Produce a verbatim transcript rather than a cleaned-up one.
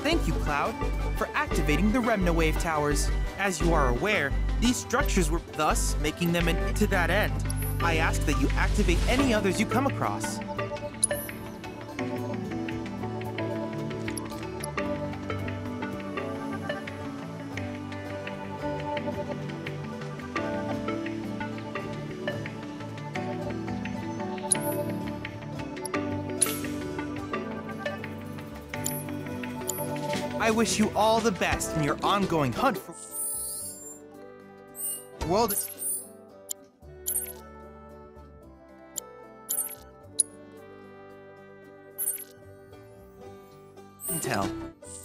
Thank you, Cloud, for activating the Remna Wave Towers. As you are aware, these structures were thus making them an to that end. I ask that you activate any others you come across. I wish you all the best in your ongoing hunt for world intel.